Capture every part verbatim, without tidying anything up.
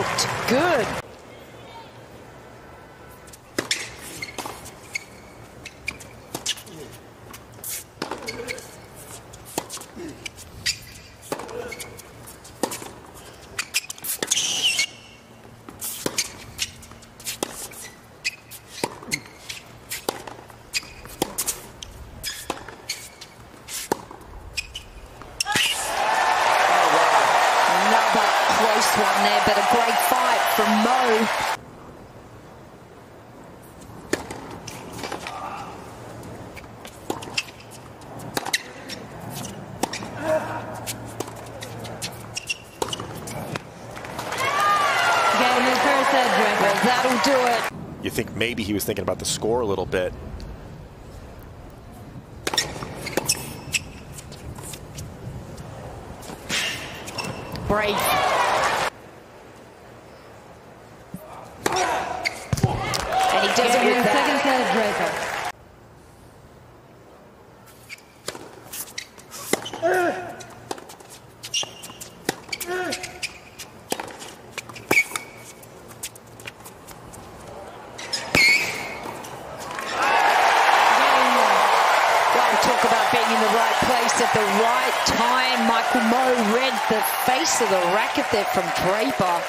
looked good. Close one there, but a great fight from Mmoh. Game is first set, Draper. That'll do it. You think maybe he was thinking about the score a little bit. Break. And he does it with that. Second set, Draper. Talk about being in the right place at the right time. Michael Mmoh read the face of the racket there from Draper.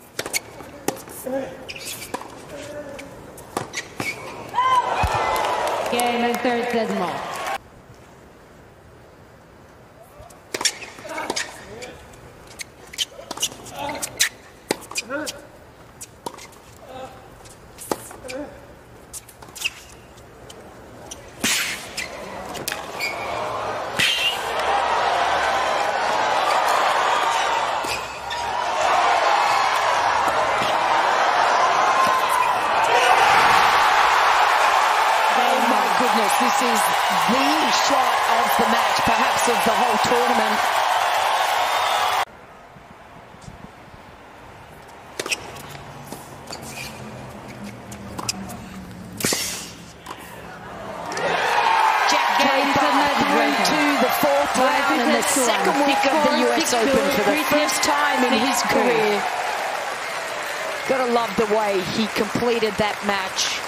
Game and third set, Mmoh. This is the shot of the match, perhaps of the whole tournament. Jack Draper through to the fourth round and the second week of the U S Open for the first time in his career. Gotta love the way he completed that match.